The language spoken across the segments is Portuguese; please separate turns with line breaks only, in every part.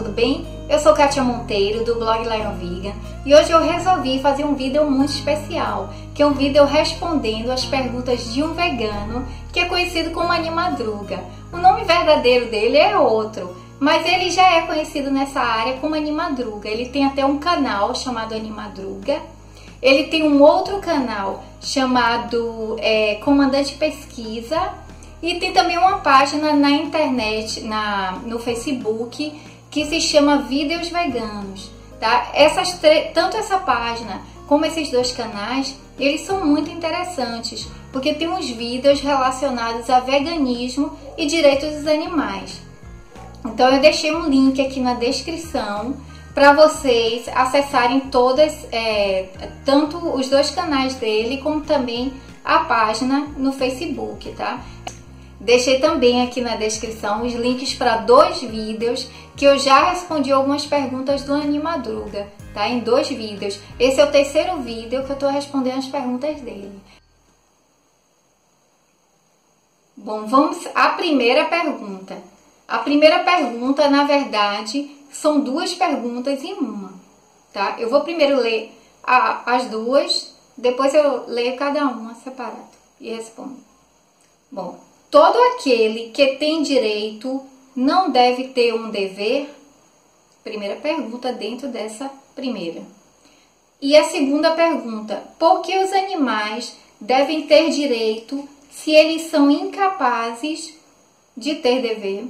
tudo bem? Eu sou Kátia Monteiro, do blog Lion Vegan, e hoje eu resolvi fazer um vídeo muito especial, que é um vídeo respondendo as perguntas de um vegano que é conhecido como Animadruga. O nome verdadeiro dele é outro, mas ele já é conhecido nessa área como Animadruga. Ele tem até um canal chamado Animadruga. Ele tem um outro canal chamado Comandante Pesquisa. E tem também uma página na internet, no Facebook, que se chama Vídeos Veganos. Tá? Tanto essa página como esses dois canais, eles são muito interessantes, porque tem uns vídeos relacionados a veganismo e direitos dos animais. Então eu deixei um link aqui na descrição para vocês acessarem tanto os dois canais dele, como também a página no Facebook, tá? Deixei também aqui na descrição os links para dois vídeos que eu já respondi algumas perguntas do Animadruga, tá? Em 2 vídeos. Esse é o 3º vídeo que eu estou respondendo as perguntas dele. Bom, vamos à primeira pergunta. A primeira pergunta, na verdade, são 2 perguntas em uma, tá? Eu vou primeiro ler as duas, depois eu leio cada uma separado e respondo. Bom, todo aquele que tem direito não deve ter um dever? Primeira pergunta dentro dessa primeira. E a segunda pergunta, por que os animais devem ter direito se eles são incapazes de ter dever?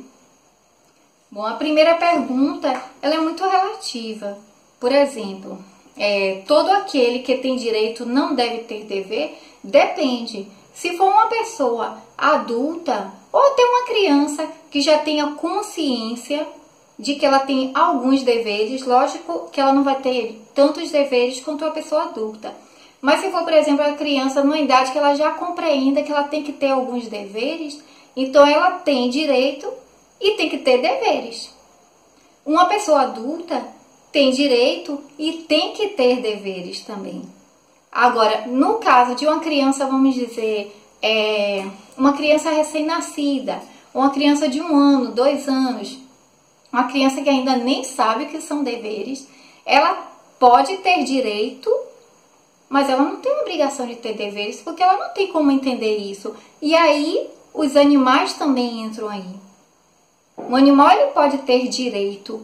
Bom, a primeira pergunta, ela é muito relativa. Por exemplo, todo aquele que tem direito não deve ter dever? Depende. Se for uma pessoa adulta ou até uma criança que já tenha consciência de que ela tem alguns deveres, lógico que ela não vai ter tantos deveres quanto a pessoa adulta. Mas se for, por exemplo, a criança numa idade que ela já compreenda que ela tem que ter alguns deveres, então ela tem direito e tem que ter deveres. Uma pessoa adulta tem direito e tem que ter deveres também. Agora, no caso de uma criança, vamos dizer, uma criança recém-nascida, uma criança de 1 ano, 2 anos, uma criança que ainda nem sabe o que são deveres, ela pode ter direito, mas ela não tem obrigação de ter deveres, porque ela não tem como entender isso. E aí, os animais também entram aí. O animal ele pode ter direito,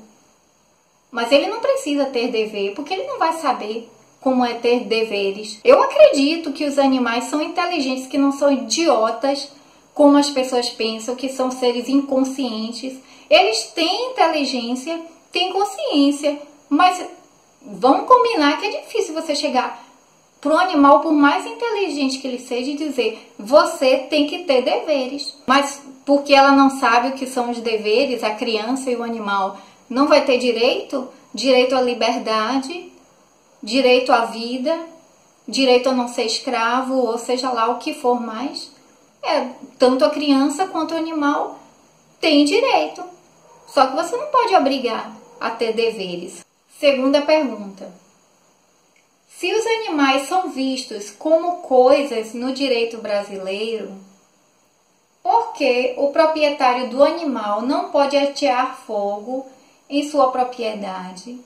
mas ele não precisa ter dever, porque ele não vai saber como é ter deveres. Eu acredito que os animais são inteligentes, que não são idiotas, como as pessoas pensam, que são seres inconscientes. Eles têm inteligência, têm consciência, mas vamos combinar que é difícil você chegar para um animal, por mais inteligente que ele seja, e dizer, você tem que ter deveres. Mas porque ela não sabe o que são os deveres, a criança e o animal não vai ter direito à liberdade, direito à vida, direito a não ser escravo, ou seja lá o que for mais. Tanto a criança quanto o animal tem direito. Só que você não pode obrigar a ter deveres. Segunda pergunta. Se os animais são vistos como coisas no direito brasileiro, por que o proprietário do animal não pode atear fogo em sua propriedade?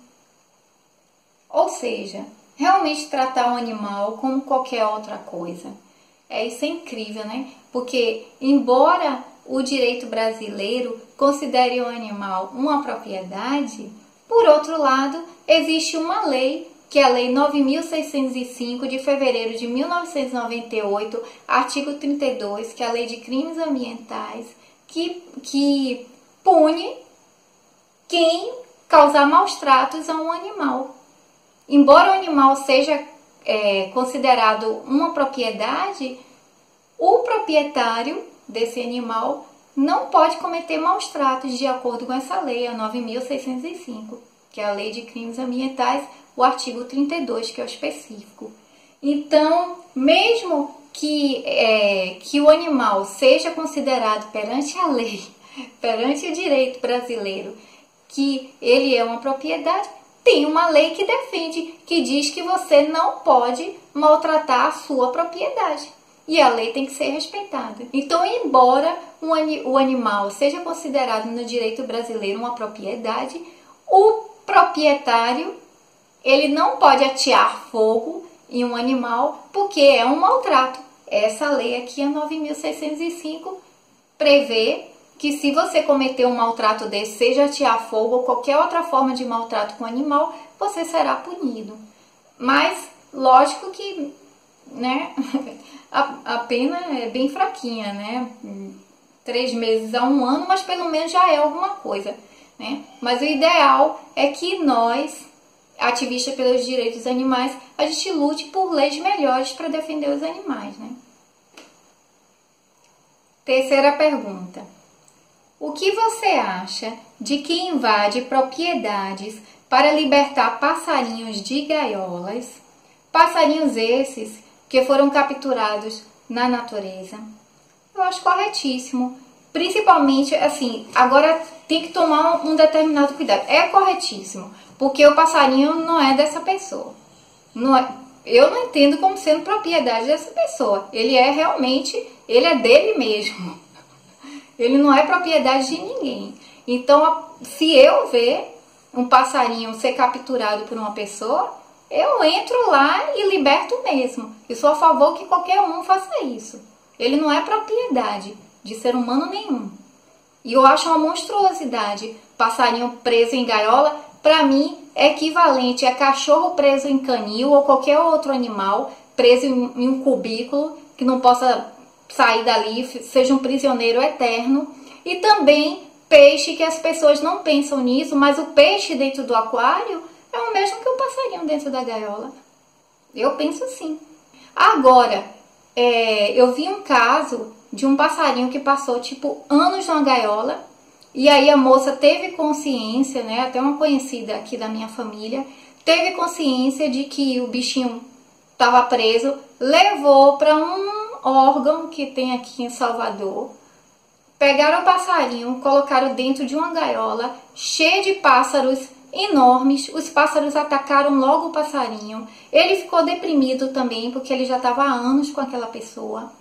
Ou seja, realmente tratar um animal como qualquer outra coisa. Isso é incrível, né? Porque, embora o direito brasileiro considere o animal uma propriedade, por outro lado, existe uma lei, que é a Lei 9.605 de fevereiro de 1998, artigo 32, que é a Lei de Crimes Ambientais, que pune quem causar maus tratos a um animal. Embora o animal seja considerado uma propriedade, o proprietário desse animal não pode cometer maus tratos de acordo com essa lei, a 9.605, que é a Lei de Crimes Ambientais, o artigo 32, que é o específico. Então, mesmo que o animal seja considerado perante a lei, perante o direito brasileiro, que ele é uma propriedade, tem uma lei que defende, que diz que você não pode maltratar a sua propriedade. E a lei tem que ser respeitada. Então, embora o animal seja considerado no direito brasileiro uma propriedade, O proprietário, ele não pode atear fogo em um animal porque é um maltrato. Essa lei aqui, a 9.605, prevê que se você cometer um maltrato desse, seja atear fogo ou qualquer outra forma de maltrato com o animal, você será punido. Mas, lógico que, né, a pena é bem fraquinha, né? 3 meses a 1 ano, mas pelo menos já é alguma coisa, né? Mas o ideal é que nós, ativistas pelos direitos dos animais, a gente lute por leis melhores para defender os animais, né? Terceira pergunta. O que você acha de quem invade propriedades para libertar passarinhos de gaiolas? Passarinhos esses que foram capturados na natureza. Eu acho corretíssimo. Principalmente, assim, agora tem que tomar um determinado cuidado. É corretíssimo, porque o passarinho não é dessa pessoa. Não é, eu não entendo como sendo propriedade dessa pessoa. Ele é realmente, ele é dele mesmo. Ele não é propriedade de ninguém. Então, se eu ver um passarinho ser capturado por uma pessoa, eu entro lá e liberto mesmo. Eu sou a favor que qualquer um faça isso. Ele não é propriedade de ser humano nenhum. E eu acho uma monstruosidade. Passarinho preso em gaiola, para mim, é equivalente a cachorro preso em canil ou qualquer outro animal preso em um cubículo que não possa sair dali, seja um prisioneiro eterno. E também peixe, que as pessoas não pensam nisso, mas o peixe dentro do aquário é o mesmo que o passarinho dentro da gaiola. Eu penso assim. Agora, eu vi um caso de um passarinho que passou, tipo, anos numa gaiola. E aí a moça teve consciência, né? Até uma conhecida aqui da minha família, teve consciência de que o bichinho estava preso, levou para um órgão que tem aqui em Salvador. Pegaram o passarinho, colocaram dentro de uma gaiola cheia de pássaros enormes. Os pássaros atacaram logo o passarinho. Ele ficou deprimido também, porque ele já estava há anos com aquela pessoa.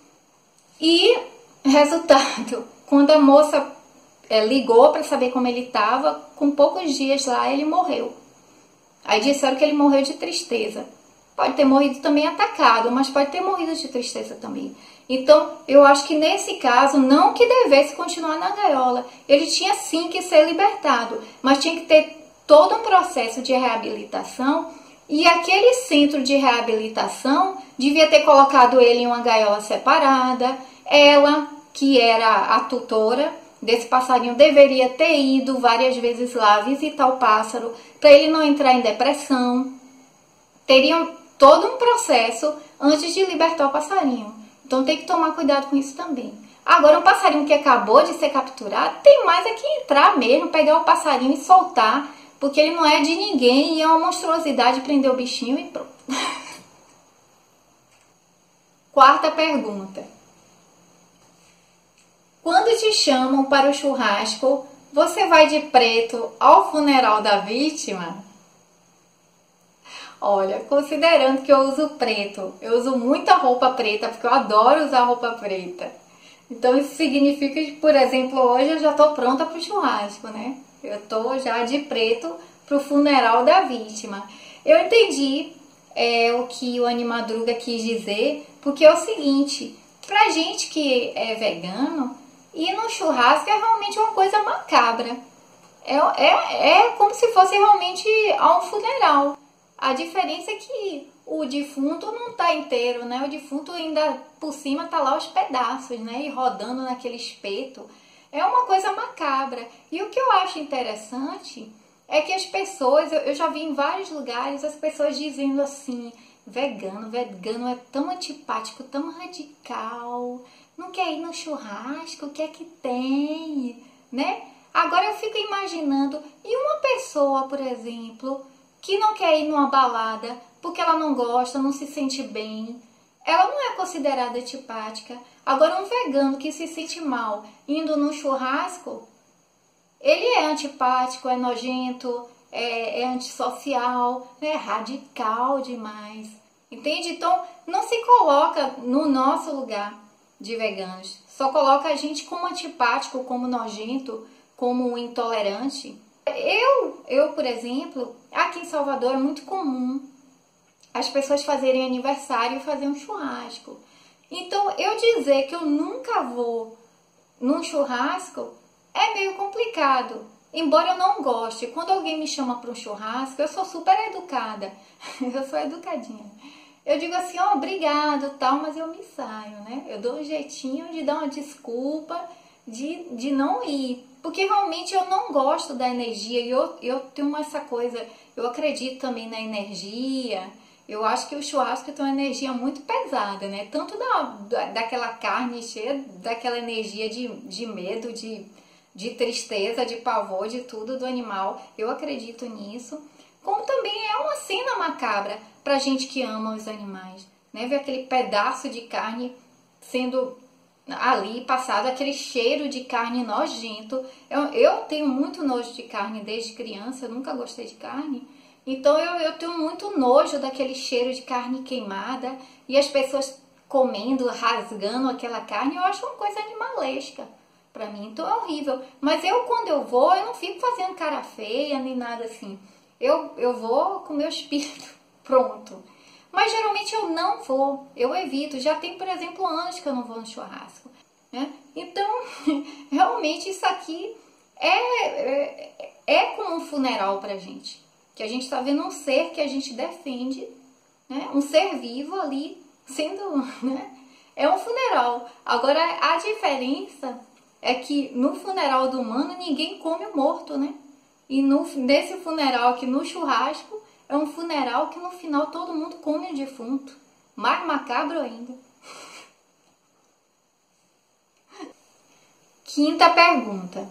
E, resultado, quando a moça ligou para saber como ele estava, com poucos dias lá ele morreu. Aí disseram que ele morreu de tristeza. Pode ter morrido também atacado, mas pode ter morrido de tristeza também. Então, eu acho que nesse caso, não que devesse continuar na gaiola. Ele tinha sim que ser libertado, mas tinha que ter todo um processo de reabilitação. E aquele centro de reabilitação devia ter colocado ele em uma gaiola separada. Ela, que era a tutora desse passarinho, deveria ter ido várias vezes lá visitar o pássaro, para ele não entrar em depressão. Teriam todo um processo antes de libertar o passarinho. Então tem que tomar cuidado com isso também. Agora, um passarinho que acabou de ser capturado, tem mais é que entrar mesmo, pegar o passarinho e soltar, porque ele não é de ninguém e é uma monstruosidade prender o bichinho e pronto. Quarta pergunta. Quando te chamam para o churrasco, você vai de preto ao funeral da vítima? Olha, considerando que eu uso preto, eu uso muita roupa preta, porque eu adoro usar roupa preta. Então isso significa que, por exemplo, hoje eu já estou pronta para o churrasco, né? Eu estou já de preto para o funeral da vítima. Eu entendi o que o Animadruga quis dizer, porque é o seguinte, pra gente que é vegano, ir no churrasco é realmente uma coisa macabra. É como se fosse realmente a um funeral. A diferença é que o defunto não está inteiro, né? O defunto ainda por cima tá lá os pedaços, né? E rodando naquele espeto. É uma coisa macabra. E o que eu acho interessante é que as pessoas, eu já vi em vários lugares as pessoas dizendo assim, vegano é tão antipático, tão radical, não quer ir no churrasco, o que é que tem, né? Agora eu fico imaginando, e uma pessoa, por exemplo, que não quer ir numa balada porque ela não gosta, não se sente bem, ela não é considerada antipática. Agora, um vegano que se sente mal indo num churrasco, ele é antipático, é nojento, é antissocial, é radical demais. Entende? Então, não se coloca no nosso lugar de veganos. Só coloca a gente como antipático, como nojento, como intolerante. Por exemplo, aqui em Salvador é muito comum as pessoas fazerem aniversário e fazer um churrasco. Então, eu dizer que eu nunca vou num churrasco é meio complicado. Embora eu não goste, quando alguém me chama para um churrasco, eu sou super educada. Eu sou educadinha. Eu digo assim, ó, obrigado, tal, mas eu me saio, né? Eu dou um jeitinho de dar uma desculpa, de não ir. Porque realmente eu não gosto da energia. E eu tenho essa coisa, eu acredito também na energia. Eu acho que o churrasco tem uma energia muito pesada, né? Tanto daquela carne cheia, daquela energia de medo, de tristeza, de pavor, de tudo do animal. Eu acredito nisso. Como também é uma cena macabra pra gente que ama os animais, né? Ver aquele pedaço de carne sendo ali passado, aquele cheiro de carne nojento. Eu tenho muito nojo de carne desde criança, eu nunca gostei de carne. Então eu tenho muito nojo daquele cheiro de carne queimada e as pessoas comendo, rasgando aquela carne. Eu acho uma coisa animalesca pra mim, então é horrível. Mas quando eu vou, eu não fico fazendo cara feia nem nada assim. Eu vou com o meu espírito pronto. Mas geralmente eu não vou, eu evito. Já tem, por exemplo, anos que eu não vou no churrasco, né? Então, realmente isso aqui é como um funeral pra gente. Que a gente está vendo um ser que a gente defende, né? Um ser vivo ali sendo, né? É um funeral. Agora, a diferença é que no funeral do humano ninguém come o morto, né? E nesse funeral aqui, no churrasco, é um funeral que no final todo mundo come o defunto. Mais macabro ainda. Quinta pergunta.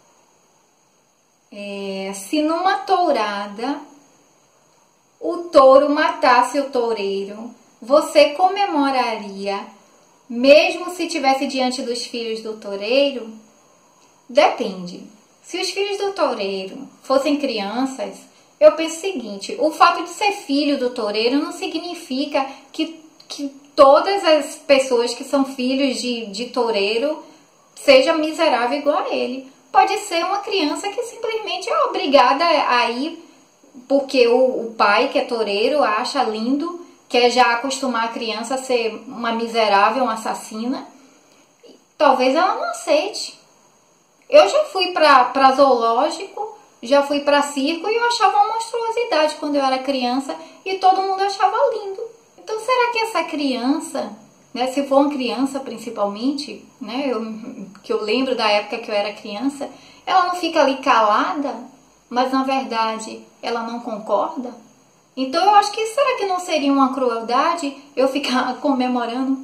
Se numa tourada o touro matasse o toureiro, você comemoraria mesmo se estivesse diante dos filhos do toureiro? Depende. Se os filhos do toureiro fossem crianças, eu penso o seguinte, o fato de ser filho do toureiro não significa que todas as pessoas que são filhos de toureiro sejam miseráveis igual a ele. Pode ser uma criança que simplesmente é obrigada a ir porque o pai, que é toureiro, acha lindo, quer já acostumar a criança a ser uma miserável, uma assassina. Talvez ela não aceite. Eu já fui para zoológico, já fui para circo e eu achava uma monstruosidade quando eu era criança e todo mundo achava lindo. Então será que essa criança, né, se for uma criança principalmente, né, que eu lembro da época que eu era criança, ela não fica ali calada, mas na verdade ela não concorda? Então eu acho que será que não seria uma crueldade eu ficar comemorando?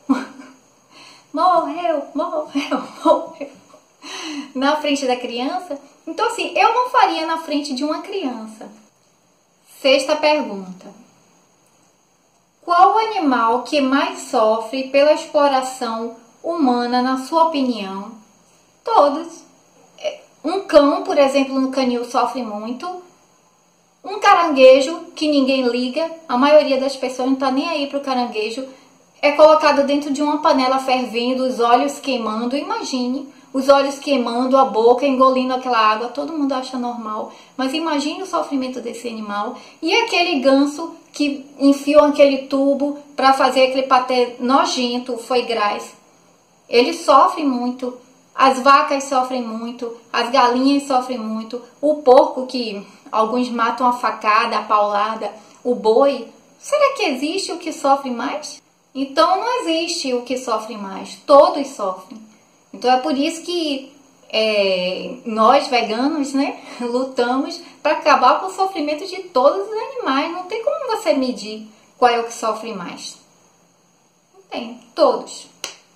Morreu, morreu, morreu na frente da criança? Então assim, eu não faria na frente de uma criança. Sexta pergunta. Qual o animal que mais sofre pela exploração humana, na sua opinião? Todos. Um cão, por exemplo, no canil sofre muito. Um caranguejo, que ninguém liga, a maioria das pessoas não está nem aí para o caranguejo, é colocado dentro de uma panela fervendo, os olhos queimando. Imagine, os olhos queimando, a boca engolindo aquela água, todo mundo acha normal. Mas imagine o sofrimento desse animal. E aquele ganso que enfiou aquele tubo para fazer aquele patê nojento, o foie gras. Ele sofre muito. As vacas sofrem muito, as galinhas sofrem muito, o porco que alguns matam a facada, a paulada, o boi. Será que existe o que sofre mais? Então não existe o que sofre mais, todos sofrem. Então é por isso que nós veganos, né, lutamos para acabar com o sofrimento de todos os animais. Não tem como você medir qual é o que sofre mais. Não tem, todos.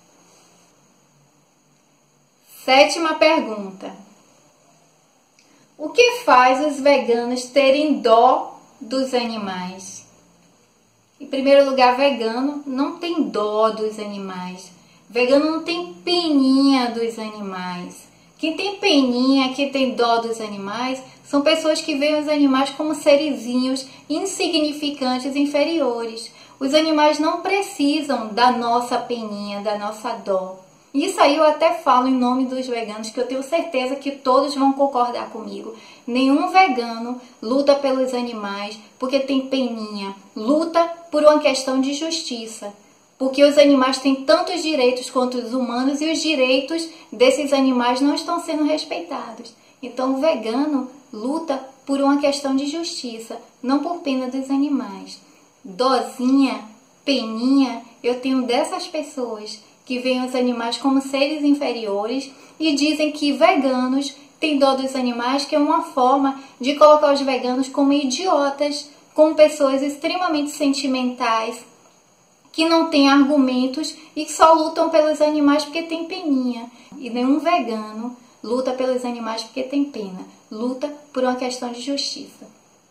Sétima pergunta. O que faz os veganos terem dó dos animais? Em primeiro lugar, vegano não tem dó dos animais. Vegano não tem peninha dos animais. Quem tem peninha, quem tem dó dos animais, são pessoas que veem os animais como serizinhos insignificantes, inferiores. Os animais não precisam da nossa peninha, da nossa dó. Isso aí eu até falo em nome dos veganos, que eu tenho certeza que todos vão concordar comigo. Nenhum vegano luta pelos animais porque tem peninha. Luta por uma questão de justiça. Porque os animais têm tantos direitos quanto os humanos e os direitos desses animais não estão sendo respeitados. Então o vegano luta por uma questão de justiça, não por pena dos animais. Dozinha, peninha, eu tenho dessas pessoas que veem os animais como seres inferiores e dizem que veganos têm dó dos animais, que é uma forma de colocar os veganos como idiotas, como pessoas extremamente sentimentais, que não têm argumentos e que só lutam pelos animais porque tem peninha. E nenhum vegano luta pelos animais porque tem pena. Luta por uma questão de justiça.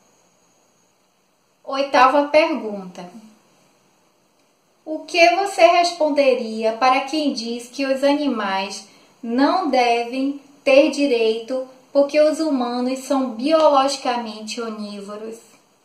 8ª pergunta. O que você responderia para quem diz que os animais não devem ter direito porque os humanos são biologicamente onívoros?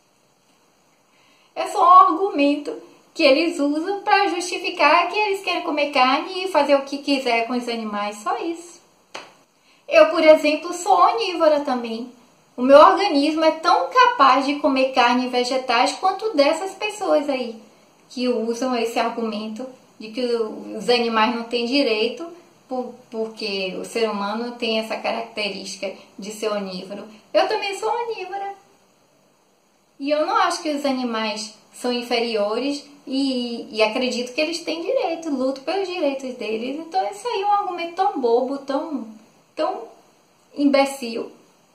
É só um argumento que eles usam para justificar que eles querem comer carne e fazer o que quiser com os animais, só isso. Eu, por exemplo, sou onívora também. O meu organismo é tão capaz de comer carne e vegetais quanto dessas pessoas aí, que usam esse argumento de que os animais não têm direito porque o ser humano tem essa característica de ser onívoro. Eu também sou onívora. E eu não acho que os animais são inferiores e acredito que eles têm direito, luto pelos direitos deles. Então isso aí é um argumento tão bobo, tão imbecil.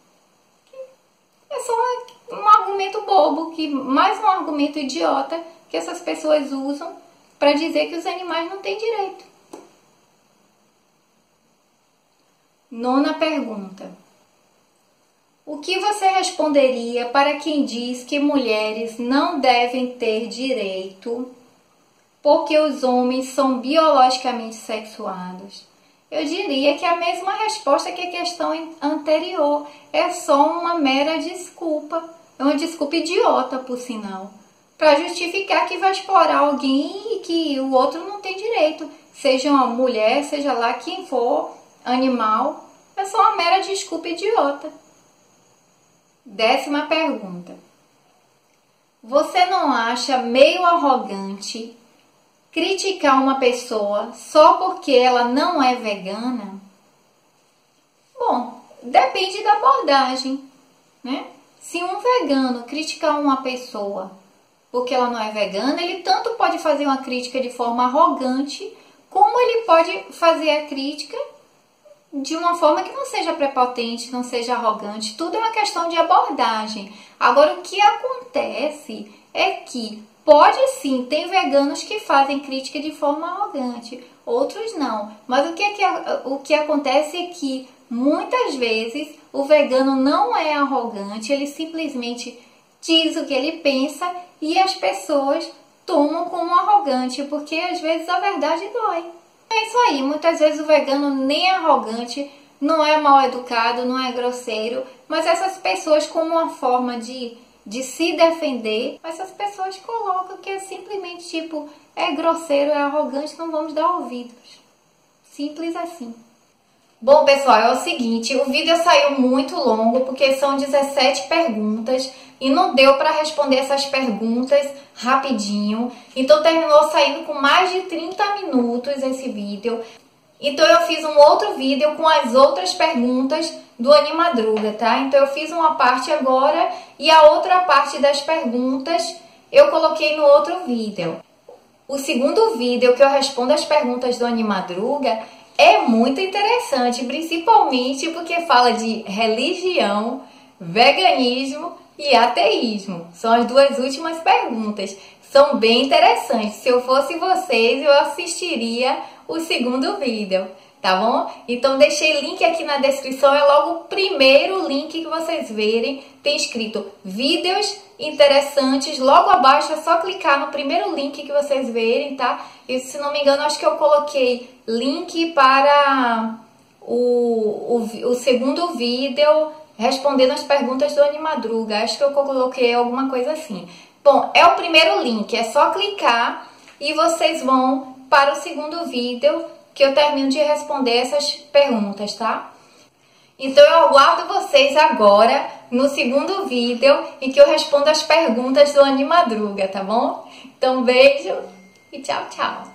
É só um argumento bobo, mais um argumento idiota que essas pessoas usam para dizer que os animais não têm direito. 9ª pergunta. O que você responderia para quem diz que mulheres não devem ter direito porque os homens são biologicamente sexuados? Eu diria que é a mesma resposta que a questão anterior. É só uma mera desculpa. É uma desculpa idiota, por sinal, para justificar que vai explorar alguém e que o outro não tem direito. Seja uma mulher, seja lá quem for, animal. É só uma mera desculpa idiota. 10ª pergunta. Você não acha meio arrogante criticar uma pessoa só porque ela não é vegana? Bom, depende da abordagem, né? Se um vegano criticar uma pessoa porque ela não é vegana, ele tanto pode fazer uma crítica de forma arrogante, como ele pode fazer a crítica de uma forma que não seja prepotente, não seja arrogante. Tudo é uma questão de abordagem. Agora, o que acontece é que pode sim, tem veganos que fazem crítica de forma arrogante, outros não. Mas o que acontece é que muitas vezes o vegano não é arrogante, ele simplesmente diz o que ele pensa e as pessoas tomam como arrogante, porque às vezes a verdade dói. É isso aí, muitas vezes o vegano nem é arrogante, não é mal educado, não é grosseiro, mas essas pessoas, como uma forma de se defender, essas pessoas colocam que é simplesmente tipo, é grosseiro, é arrogante, não vamos dar ouvidos. Simples assim. Bom, pessoal, é o seguinte, o vídeo saiu muito longo porque são 17 perguntas e não deu para responder essas perguntas rapidinho. Então terminou saindo com mais de 30 minutos esse vídeo. Então eu fiz um outro vídeo com as outras perguntas do Animadruga, tá? Então eu fiz uma parte agora e a outra parte das perguntas eu coloquei no outro vídeo. O segundo vídeo que eu respondo as perguntas do Animadruga é muito interessante, principalmente porque fala de religião, veganismo e ateísmo. São as duas últimas perguntas. São bem interessantes. Se eu fosse vocês, eu assistiria o segundo vídeo, tá bom? Então deixei link aqui na descrição, é logo o primeiro link que vocês verem. Tem escrito vídeos interessantes, logo abaixo é só clicar no primeiro link que vocês verem, tá? E se não me engano, acho que eu coloquei link para o segundo vídeo respondendo as perguntas do Animadruga. Acho que eu coloquei alguma coisa assim. Bom, é o primeiro link, é só clicar e vocês vão para o segundo vídeo que eu termino de responder essas perguntas, tá? Então eu aguardo vocês agora no segundo vídeo em que eu respondo as perguntas do Animadruga, tá bom? Então beijo e tchau, tchau!